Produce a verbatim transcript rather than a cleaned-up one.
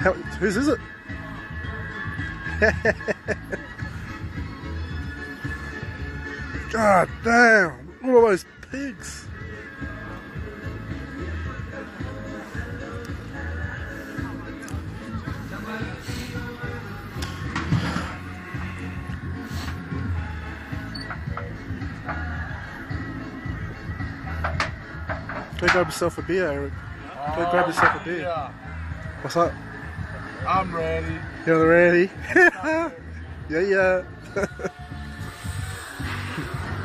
How, whose is it? God damn! Look at all those pigs. Go grab yourself a beer, Eric. Go Oh, grab yourself a beer. Yeah. What's up? I'm ready. You're ready? Yeah, yeah.